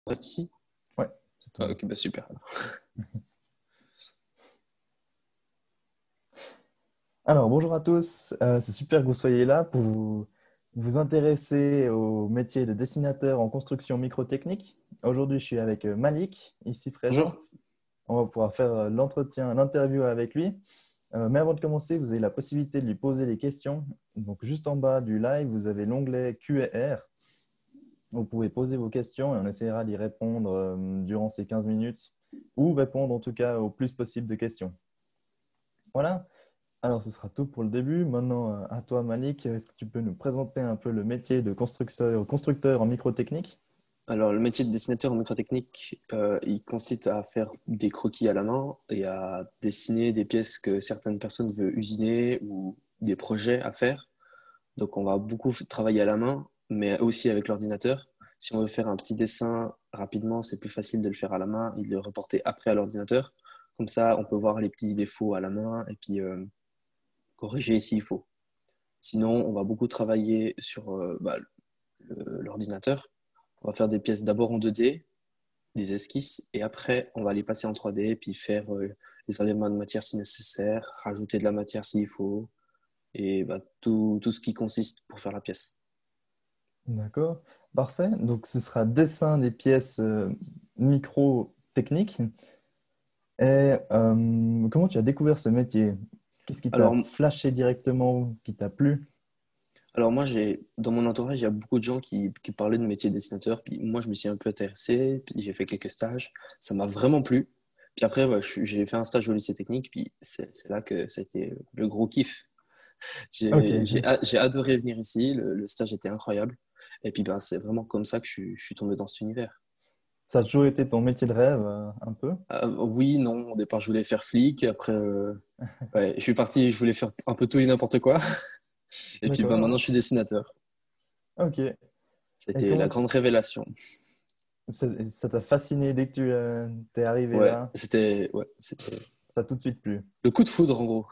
Reste ici? Ouais, c'est tout Ah, bon. ok, bah super. Alors, bonjour à tous. C'est super que vous soyez là pour vous intéresser au métier de dessinateur en construction microtechnique. Aujourd'hui, je suis avec Malik, ici présent. Bonjour. On va pouvoir faire l'interview avec lui. Mais avant de commencer, vous avez la possibilité de lui poser des questions. Donc, juste en bas du live, vous avez l'onglet Q&R. Vous pouvez poser vos questions et on essaiera d'y répondre durant ces 15 minutes ou répondre en tout cas au plus possible de questions. Voilà. Alors, ce sera tout pour le début. Maintenant, à toi, Malik, est-ce que tu peux nous présenter un peu le métier de constructeur en microtechnique? Alors, le métier de dessinateur en microtechnique, il consiste à faire des croquis à la main et à dessiner des pièces que certaines personnes veulent usiner ou des projets à faire. Donc, on va beaucoup travailler à la main, mais aussi avec l'ordinateur. Si on veut faire un petit dessin rapidement, c'est plus facile de le faire à la main et de le reporter après à l'ordinateur. Comme ça, on peut voir les petits défauts à la main et puis corriger s'il faut. Sinon, on va beaucoup travailler sur l'ordinateur. On va faire des pièces d'abord en 2D, des esquisses, et après, on va les passer en 3D, et puis faire les éléments de matière si nécessaire, rajouter de la matière s'il faut, et tout ce qui consiste pour faire la pièce. D'accord, parfait. Donc, ce sera dessin des pièces micro-techniques. Et comment tu as découvert ce métier? Qu'est-ce qui Alors, t'a flashé directement, qui t'a plu? alors moi, dans mon entourage, il y a beaucoup de gens qui parlaient de métier de dessinateur, puis moi, je me suis un peu intéressé, puis j'ai fait quelques stages, ça m'a vraiment plu. Puis après, ouais, j'ai fait un stage au lycée technique, puis c'est là que ça a été le gros kiff. Ok, J'ai adoré venir ici, le stage était incroyable. Et puis ben, c'est vraiment comme ça que je suis tombé dans cet univers. ça a toujours été ton métier de rêve, un peu? Oui, non, au départ je voulais faire flic, après ouais, je suis parti, je voulais faire un peu tout et n'importe quoi. Et puis ben, D'accord, maintenant ouais. je suis dessinateur. Ok. Et C'était la grande révélation. ça t'a fasciné dès que tu t'es arrivé là? Ouais, c'était Ça t'a tout de suite plu? le coup de foudre en gros.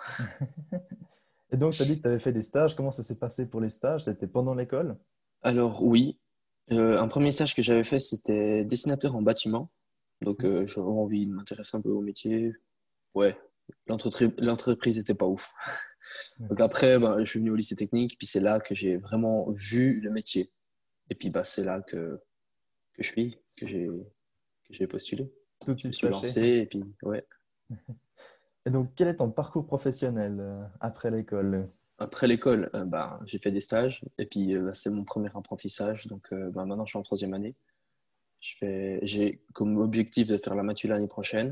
Et donc, tu as dit que tu avais fait des stages. Comment ça s'est passé pour les stages? C'était pendant l'école? Alors oui, un premier stage que j'avais fait c'était dessinateur en bâtiment. Donc j'avais envie de m'intéresser un peu au métier. Ouais, l'entreprise était pas ouf. Donc D'accord. après, ben, je suis venu au lycée technique, puis c'est là que j'ai vraiment vu le métier. Et puis bah, c'est là que je suis, que j'ai postulé. Tout de Je me suite suis flashé. lancé, et puis ouais. Et donc, quel est ton parcours professionnel après l'école? Après l'école, bah, j'ai fait des stages, et puis bah, c'est mon premier apprentissage. Donc bah, maintenant, je suis en troisième année. J'ai comme objectif de faire la mature l'année prochaine.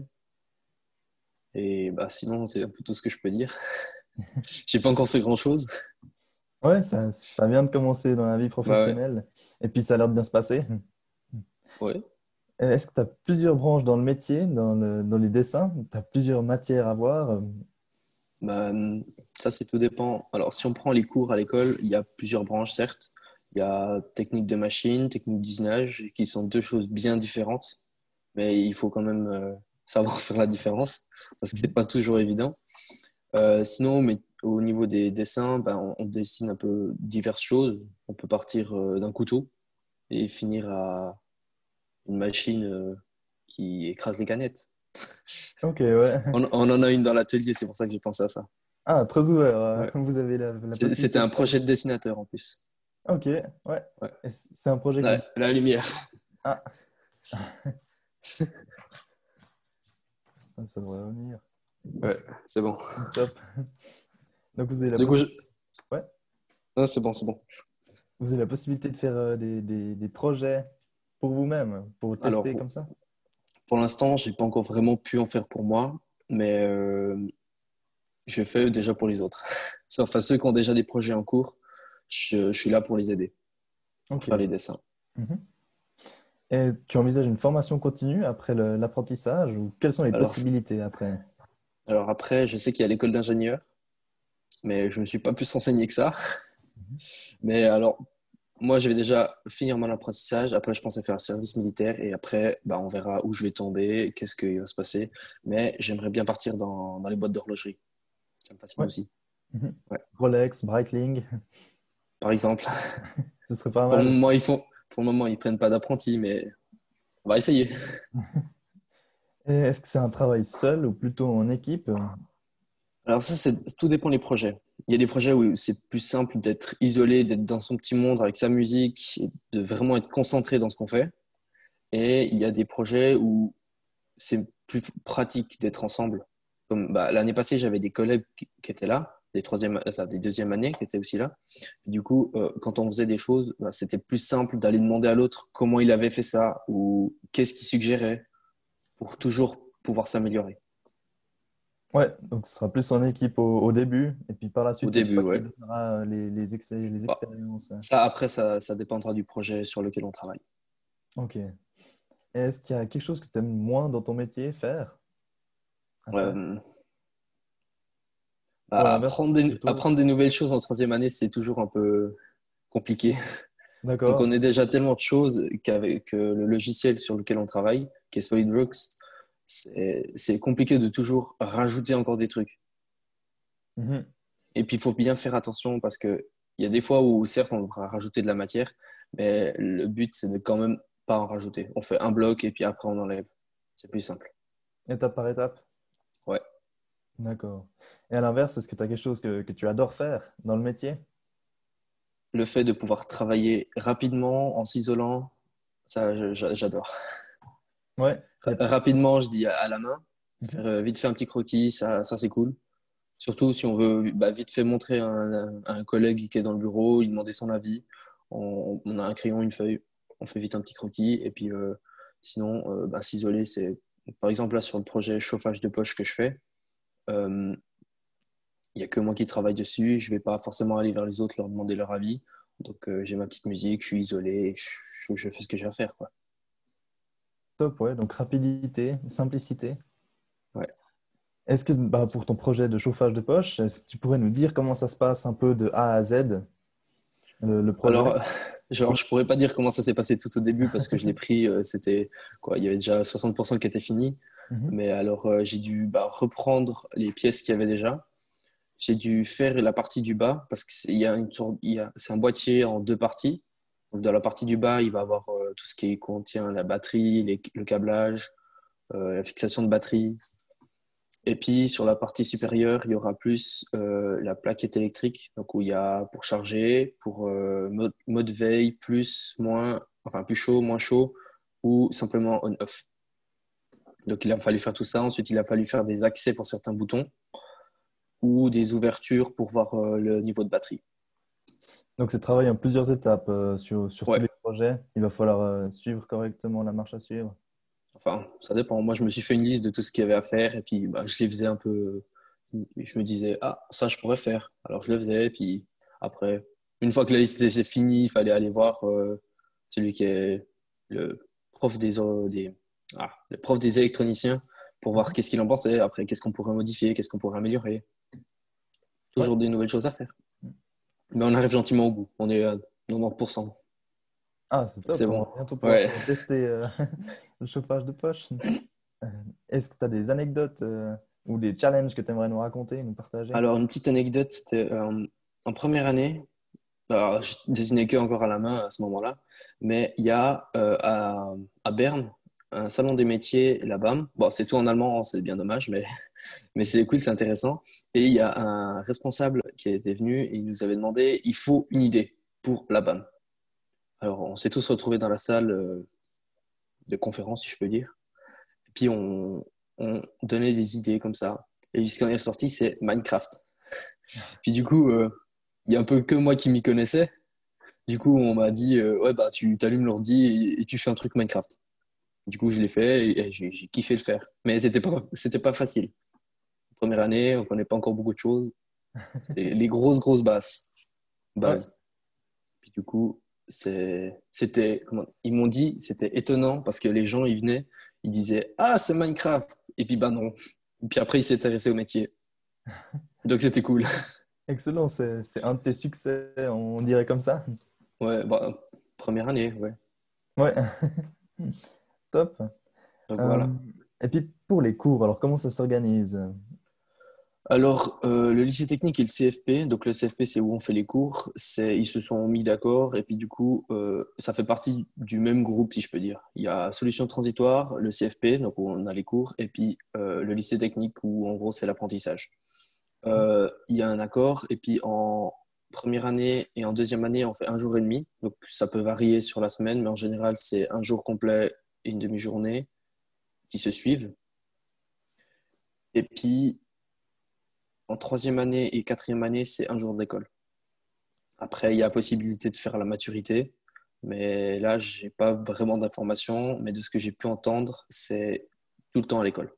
Et bah, sinon, c'est un peu tout ce que je peux dire. J'ai pas encore fait grand-chose. Ouais, ça vient de commencer dans la vie Bah ouais, professionnelle. Et puis, ça a l'air de bien se passer. ouais. Est-ce que tu as plusieurs branches dans le métier, dans les dessins? Tu as plusieurs matières à voir? Bah, ça, c'est tout dépend. Alors, si on prend les cours à l'école, il y a plusieurs branches, certes. Il y a technique de machine, technique d'usinage, qui sont deux choses bien différentes, mais il faut quand même savoir faire la différence, parce que c'est Mhm. pas toujours évident. Sinon, mais au niveau des dessins, ben, on dessine un peu diverses choses. On peut partir d'un couteau et finir à une machine qui écrase les canettes. Ok, ouais. On en a une dans l'atelier, c'est pour ça que j'ai pensé à ça. Ah, très ouvert. Ouais. Vous avez la C'était possibilité de un faire. projet de dessinateur en plus. Ok, ouais. Ouais. Et c'est un projet que vous. La lumière. Ah, ça devrait revenir. Ouais, c'est bon. Top. Donc, vous avez la Du coup, possibilité. Ouais. non, c'est bon, c'est bon. Vous avez la possibilité de faire des projets pour vous-même, pour Alors, tester comme ça? pour l'instant, j'ai pas encore vraiment pu en faire pour moi, mais je fais déjà pour les autres. Enfin, ceux qui ont déjà des projets en cours, je suis là pour les aider, pour Ok. faire les dessins. Mhm. Et tu envisages une formation continue après l'apprentissage ou quelles sont les Alors, possibilités après? alors après, je sais qu'il y a l'école d'ingénieur, mais je me suis pas plus renseigné que ça. Mhm. Mais alors, moi, je vais déjà finir mon apprentissage. Après, je pense à faire un service militaire et après, bah, on verra où je vais tomber, qu'est-ce qui va se passer. Mais j'aimerais bien partir dans les boîtes d'horlogerie. Ça me fascine Ouais. aussi. Mhm. Ouais. Rolex, Breitling, Par exemple, ce serait pas pour le mal. moment, pour le moment, ils prennent pas d'apprentis, mais On va essayer. Et est-ce que c'est un travail seul ou plutôt en équipe? Alors ça, tout dépend des projets. Il y a des projets où c'est plus simple d'être isolé, d'être dans son petit monde avec sa musique, et de vraiment être concentré dans ce qu'on fait. Et il y a des projets où c'est plus pratique d'être ensemble. Comme bah, l'année passée, j'avais des collègues qui étaient là, des deuxièmes années qui étaient aussi là. Et du coup, quand on faisait des choses, bah, c'était plus simple d'aller demander à l'autre comment il avait fait ça ou qu'est-ce qu'il suggérait pour toujours pouvoir s'améliorer. Ouais, donc ce sera plus en équipe au début, et puis par la Au suite, c'est début, toi qui ouais. donneras les Bah, expériences. ça, après, ça dépendra du projet sur lequel on travaille. Ok. Et est-ce qu'il y a quelque chose que tu aimes moins dans ton métier à faire? Euh, Ou à bah, l'inverse, plutôt? apprendre des nouvelles choses en troisième année, c'est toujours un peu compliqué. On D'accord. connaît déjà tellement de choses qu'avec le logiciel sur lequel on travaille, qui est SolidWorks, c'est compliqué de toujours rajouter encore des trucs. Mhm. Et puis, il faut bien faire attention parce qu'il y a des fois où, certes, on devra rajouter de la matière, mais le but, c'est de quand même pas en rajouter. On fait un bloc et puis après, on enlève. C'est plus simple. Étape par étape? Ouais. D'accord. Et à l'inverse, est-ce que tu as quelque chose que tu adores faire dans le métier? Le fait de pouvoir travailler rapidement en s'isolant, ça, j'adore. Ouais. Rapidement, je dis à la main, Mhm. faire vite fait un petit croquis, ça c'est cool. Surtout si on veut bah, vite fait montrer à un collègue qui est dans le bureau, lui demander son avis. On a un crayon, une feuille, on fait vite un petit croquis. Et puis sinon, bah, s'isoler, c'est par exemple là sur le projet chauffage de poche que je fais, il n'y a que moi qui travaille dessus. Je ne vais pas forcément aller vers les autres, leur demander leur avis. Donc j'ai ma petite musique, je suis isolé, je fais ce que j'ai à faire, quoi. Top, ouais. Donc rapidité, simplicité. Ouais. Est-ce que bah, pour ton projet de chauffage de poche, est-ce que tu pourrais nous dire comment ça se passe un peu de A à Z, le projet? Alors, genre, je pourrais pas dire comment ça s'est passé tout au début parce que je l'ai pris, c'était quoi, il y avait déjà 60% qui était fini. Mhm. Mais alors, j'ai dû bah, reprendre les pièces qu'il y avait déjà. J'ai dû faire la partie du bas parce qu'il y a c'est un boîtier en deux parties. Donc, dans la partie du bas, il va avoir tout ce qui contient la batterie, le câblage, la fixation de batterie. Et puis sur la partie supérieure, il y aura plus la plaquette électrique, donc où il y a pour charger, pour mode veille, plus, moins, enfin plus chaud, moins chaud, ou simplement on-off. Donc il a fallu faire tout ça. Ensuite, il a fallu faire des accès pour certains boutons ou des ouvertures pour voir le niveau de batterie. Donc c'est travaillé en plusieurs étapes sur tous Ouais, les projets. Il va falloir suivre correctement la marche à suivre. enfin, ça dépend. Moi, je me suis fait une liste de tout ce qu'il y avait à faire et puis bah, je les faisais un peu. Je me disais, ah, ça, je pourrais faire. Alors, je le faisais. Et puis après, une fois que la liste était finie, il fallait aller voir celui qui est le prof le prof des électroniciens pour voir Mhm. qu'est-ce qu'il en pensait. Après, qu'est-ce qu'on pourrait modifier, qu'est-ce qu'on pourrait améliorer. Ouais. Toujours des nouvelles choses à faire. Mais on arrive gentiment au bout. On est à 90%. Ah, c'est Donc, top. c'est On bon. va bientôt pouvoir Ouais. tester le chauffage de poche. Euh, Est-ce que tu as des anecdotes ou des challenges que tu aimerais nous raconter, nous partager? Alors, une petite anecdote, c'était en première année. Alors, je dessinais que encore à la main à ce moment-là, mais il y a à Berne un salon des métiers, la BAM. Bon, c'est tout en allemand, hein, c'est bien dommage, mais c'est cool, c'est intéressant. Et il y a un responsable qui était venu et il nous avait demandé, il faut une idée pour la BAM. Alors, on s'est tous retrouvés dans la salle de conférence, si je peux dire. Et puis, on donnait des idées comme ça. Et ce qui en est ressorti, c'est Minecraft. Puis du coup, il y a un peu que moi qui m'y connaissais. Du coup, on m'a dit, ouais, bah, tu t'allumes l'ordi et tu fais un truc Minecraft. Du coup, je l'ai fait et j'ai kiffé le faire. Mais c'était pas facile. Première année, on connaît pas encore beaucoup de choses. Les grosses, grosses Ouais. bases. Puis du coup, ils m'ont dit, c'était étonnant parce que les gens, ils venaient, ils disaient, ah, c'est Minecraft. Et puis, bah non. Et puis après, ils s'intéressaient au métier. Donc, c'était cool. Excellent. C'est un de tes succès, on dirait comme ça. Ouais, bah, première année, ouais. Ouais. Donc Euh, voilà. et puis pour les cours, alors comment ça s'organise? Alors, le lycée technique et le CFP, donc le CFP, c'est où on fait les cours, ils se sont mis d'accord et puis du coup, ça fait partie du même groupe, si je peux dire. Il y a solution transitoire, le CFP, donc où on a les cours, et puis le lycée technique où en gros c'est l'apprentissage. Il y a un accord et puis en première année et en deuxième année, on fait un jour et demi. Donc ça peut varier sur la semaine, mais en général, c'est un jour complet et une demi-journée qui se suivent. Et puis en troisième année et quatrième année, c'est un jour d'école. Après, il y a possibilité de faire la maturité, mais là, j'ai pas vraiment d'informations. Mais de ce que j'ai pu entendre, c'est tout le temps à l'école.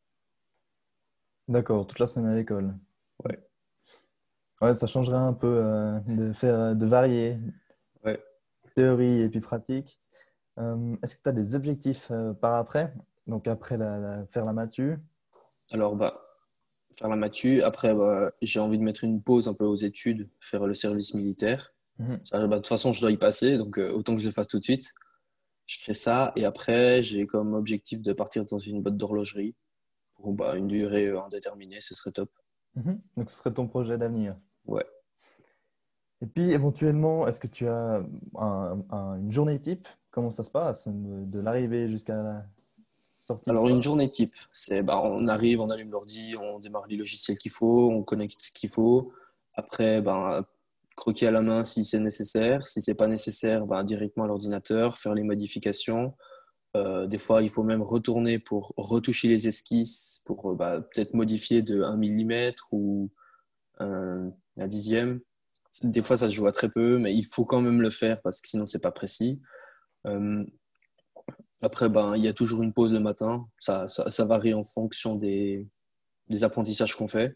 D'accord, toute la semaine à l'école. Ouais, Ouais, ça changerait un peu de varier ouais. théorie et puis pratique. Est-ce que tu as des objectifs par après? Donc après faire la matu? Alors, bah, faire la matu. Après, bah, j'ai envie de mettre une pause un peu aux études, faire le service militaire. Mhm. Ça, bah, de toute façon, je dois y passer, donc autant que je le fasse tout de suite. Je ferai ça et après, j'ai comme objectif de partir dans une boîte d'horlogerie pour bah, une durée indéterminée, ce serait top. Mhm. Donc ce serait ton projet d'avenir. Ouais. Et puis éventuellement, est-ce que tu as une journée type? Comment ça se passe de l'arrivée jusqu'à la sortie le Alors, une soir? journée type, c'est bah, on arrive, on allume l'ordi, on démarre les logiciels qu'il faut, on connecte ce qu'il faut. Après, ben, croquer à la main si c'est nécessaire. Si c'est pas nécessaire, ben, directement à l'ordinateur, faire les modifications. Des fois, il faut même retourner pour retoucher les esquisses, pour bah, peut-être modifier de 1 millimètre ou un dixième. Des fois, ça se joue à très peu, mais il faut quand même le faire parce que sinon, c'est pas précis. Euh, Après, ben, il y a toujours une pause le matin. Ça varie en fonction des apprentissages qu'on fait.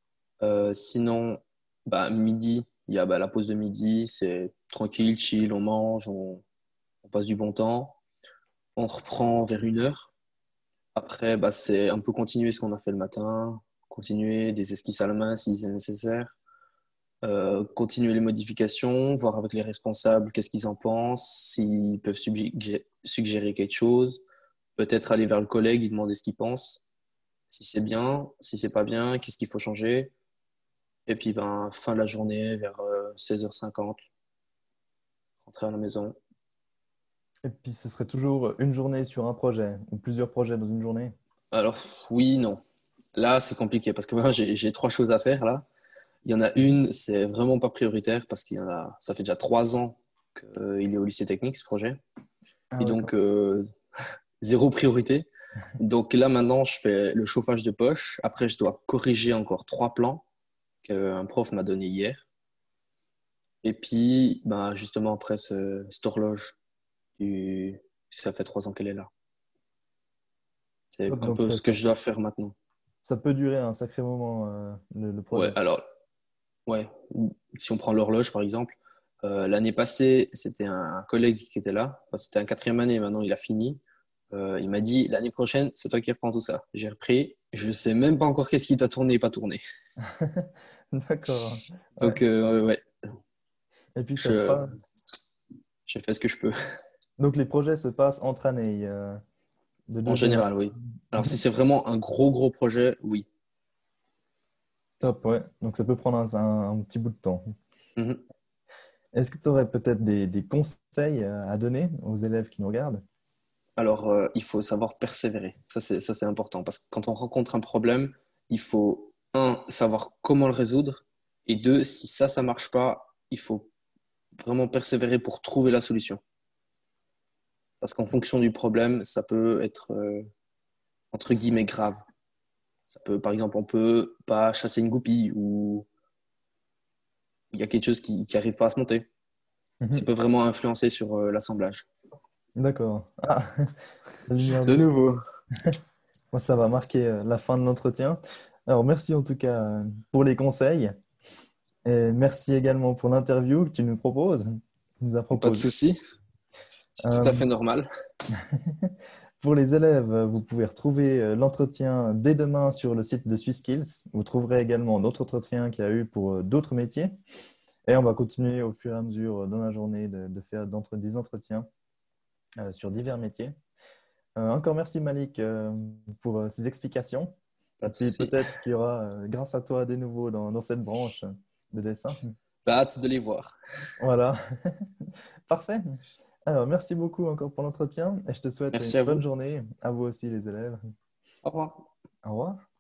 Sinon, bah, midi, il y a bah, la pause de midi. C'est tranquille, chill, on mange, on passe du bon temps. On reprend vers 1 heure. Après, bah, c'est un peu continuer ce qu'on a fait le matin, continuer des esquisses à la main si c'est nécessaire, continuer les modifications, voir avec les responsables qu'est-ce qu'ils en pensent, s'ils peuvent suggérer quelque chose, peut-être aller vers le collègue, lui demander ce qu'il pense, si c'est bien, si c'est pas bien, qu'est-ce qu'il faut changer. Et puis, ben, fin de la journée, vers 16h50, rentrer à la maison. Et puis ce serait toujours une journée sur un projet ou plusieurs projets dans une journée? Alors, oui, non. Là, c'est compliqué parce que moi, j'ai trois choses à faire là. Il y en a Mhm. une, c'est vraiment pas prioritaire parce ça fait déjà 3 ans qu'il est au lycée technique, ce projet. Ah Et ouais, donc, zéro priorité. Donc là, maintenant, je fais le chauffage de poche. Après, je dois corriger encore 3 plans qu'un prof m'a donné hier. Et puis, bah, justement, après cette horloge, ça fait 3 ans qu'elle est là. C'est Top, un donc peu ce que je dois faire maintenant. ça peut durer un sacré moment, le Ouais, projet. alors, ouais, si on prend l'horloge, par exemple, l'année passée, c'était un collègue qui était là. Enfin, c'était un quatrième année, maintenant il a fini. Il m'a dit, l'année prochaine, c'est toi qui reprends tout ça. J'ai repris. Je sais même pas encore qu'est-ce qui doit tourner et pas tourner. D'accord. Ouais. Donc, ouais, Et puis ça se je, passe. je fais ce que je peux. Donc les projets se passent entre années, de En deuxième général, année. oui. Alors, si Mhm. c'est vraiment un gros, gros projet, oui. Top, ouais. Donc ça peut prendre un petit bout de temps. Mhm. Est-ce que tu aurais peut-être des conseils à donner aux élèves qui nous regardent? Alors, il faut savoir persévérer. Ça, c'est important parce que quand on rencontre un problème, il faut, un, savoir comment le résoudre et deux, si ça marche pas, il faut vraiment persévérer pour trouver la solution. Parce qu'en fonction du problème, ça peut être, entre guillemets, grave. Ça peut, par exemple, on peut pas chasser une goupille ou il y a quelque chose qui arrive pas à se monter. Ça Mhm. peut vraiment influencer sur l'assemblage. D'accord. Ah, la lumière De bleue. nouveau. Moi, ça va marquer la fin de l'entretien. Alors, merci en tout cas pour les conseils. Et merci également pour l'interview que tu nous proposes, tu nous as Pas de proposé. souci, c'est tout à Euh, fait normal. pour les élèves, vous pouvez retrouver l'entretien dès demain sur le site de SwissSkills. Vous trouverez également d'autres entretiens qu'il y a eu pour d'autres métiers. Et on va continuer au fur et à mesure dans la journée de faire des entretiens sur divers métiers. Encore merci Malik pour ces explications. Pas Et de puis souci. peut-être qu'il y aura, grâce à toi, des nouveaux dans cette branche de dessin. Bah, hâte de les voir. Voilà. Parfait. Alors, merci beaucoup encore pour l'entretien et je te souhaite une Merci à bonne vous. journée. À vous aussi, les élèves. Au revoir. Au revoir.